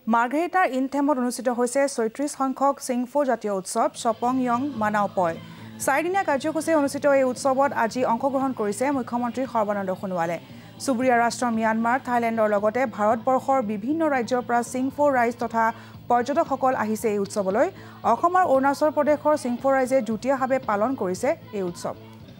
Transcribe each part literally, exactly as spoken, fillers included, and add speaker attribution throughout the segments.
Speaker 1: মাৰ্ঘেৰিটাৰ ইনথেমত অনুষ্ঠিত হৈছে ছয়ত্ৰিশ সংখ্যক চিংফো জাতীয় উৎসৱ ছপং ইয়ং মানাও পয়। চাৰিদিনীয়া কাৰ্যসূচী অনুষ্ঠিত এই উৎসৱত আজি অংশগ্ৰহণ কৰিছে মুখ্যমন্ত্ৰী সৰ্বানন্দ সোণোৱালে। চুবুৰীয়া ৰাষ্ট্ৰ ম্যানমাৰ, থাইলেণ্ডৰ লগতে ভাৰতবৰ্ষৰ বিভিন্ন ৰাজ্যৰ পৰা চিংফো ৰাইজ তথা পৰ্যটকসকল আহিছে এই উৎসৱলৈ। অসম আৰু অৰুণাচল প্ৰদেশৰ চিংফো ৰাইজে যুটীয়াভাৱে পালন কৰিছে এই উৎসৱ।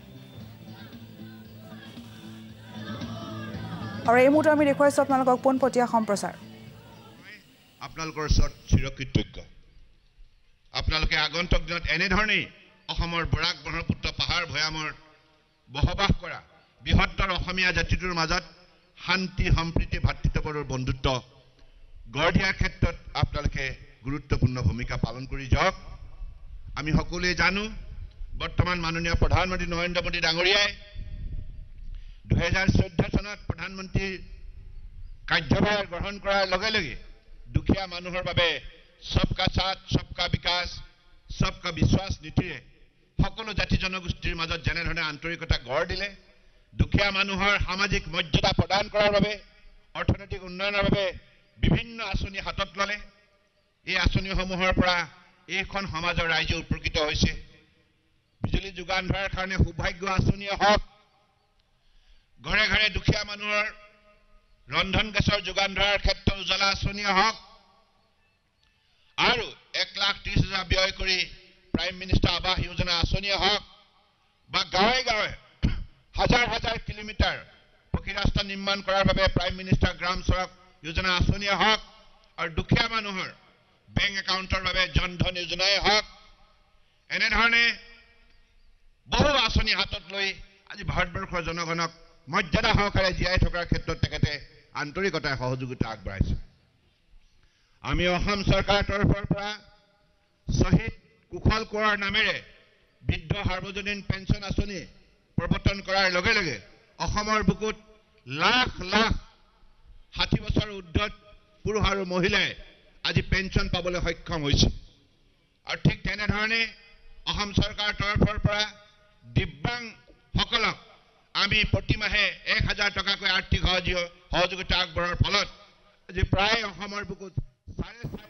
Speaker 1: আৰু এই মুহূৰ্তত আমি দেখুৱাইছোঁ আপোনালোকক পোনপটীয়া সম্প্ৰচাৰ।
Speaker 2: আপোনালোকৰ ওচৰত চিৰকৃতজ্ঞ। আপোনালোকে আগন্তুক দিনত এনেধৰণেই অসমৰ বৰাক ব্ৰহ্মপুত্ৰ পাহাৰ ভৈয়ামৰ বসবাস কৰা বৃহত্তৰ অসমীয়া জাতিটোৰ মাজত শান্তি সম্প্ৰীতি ভাতৃত্ববোধৰ বন্ধুত্ব গঢ় দিয়াৰ ক্ষেত্ৰত আপোনালোকে গুৰুত্বপূৰ্ণ ভূমিকা পালন কৰি যাওক। আমি সকলোৱে জানো বৰ্তমান মাননীয় প্ৰধানমন্ত্ৰী নৰেন্দ্ৰ মোদী ডাঙৰীয়াই দুহেজাৰ চৈধ্য চনত প্ৰধানমন্ত্ৰীৰ কাৰ্যভাৰ গ্ৰহণ কৰাৰ লগে লগে দুখীয়া মানুহৰ বাবে সবকা সাথ সবকা বিকাশ সবকা বিশ্বাস নীতিৰে সকলো জাতি জনগোষ্ঠীৰ মাজত যেনেধৰণে আন্তৰিকতা গঢ় দিলে, দুখীয়া মানুহৰ সামাজিক মৰ্যাদা প্ৰদান কৰাৰ বাবে অৰ্থনৈতিক উন্নয়নৰ বাবে বিভিন্ন আঁচনি হাতত ল'লে। এই আঁচনিসমূহৰ পৰা এইখন সমাজৰ ৰাইজে উপকৃত হৈছে। বিজুলী যোগান ধৰাৰ কাৰণে সৌভাগ্য আঁচনিয়ে হওক, ঘৰে ঘৰে দুখীয়া মানুহৰ ৰন্ধন গেছৰ যোগান ধৰাৰ ক্ষেত্ৰত উজ্জ্বলা আঁচনিয়ে হওক, আৰু এক লাখ ত্ৰিশ হাজাৰ ব্যয় কৰি প্ৰাইম মিনিষ্টাৰ আৱাস যোজনা আঁচনিয়ে হওক, বা গাঁৱে গাঁৱে হাজাৰ হাজাৰ কিলোমিটাৰ পকী ৰাস্তা নিৰ্মাণ কৰাৰ বাবে প্ৰাইম মিনিষ্টাৰ গ্ৰাম সড়ক যোজনা আঁচনিয়ে হওক, আৰু দুখীয়া মানুহৰ বেংক একাউণ্টৰ বাবে জনধন যোজনাই হওক, এনেধৰণে বহু আঁচনি হাতত লৈ আজি ভাৰতবৰ্ষৰ জনগণক মৰ্যাদা সহকাৰে জীয়াই থকাৰ ক্ষেত্ৰত তেখেতে আন্তৰিকতাৰে সহযোগিতা আগবঢ়াইছে। আমি অসম চৰকাৰৰ তৰফৰ পৰা শ্বহীদ কুশল কোঁৱৰৰ নামেৰে বৃদ্ধ সাৰ্বজনীন পেঞ্চন আঁচনি প্ৰৱৰ্তন কৰাৰ লগে লগে অসমৰ বুকুত লাখ লাখ ষাঠি বছৰ ঊৰ্ধত পুৰুষ আৰু মহিলাই আজি পেঞ্চন পাবলৈ সক্ষম হৈছে। আৰু ঠিক তেনেধৰণে অসম চৰকাৰৰ তৰফৰ পৰা দিব্যাংগসকলক আমি প্ৰতিমাহে এক হাজাৰ টকাকৈ আৰ্থিক সহযোগিতা আগবঢ়োৱাৰ ফলত আজি প্ৰায় অসমৰ বুকুত চাৰে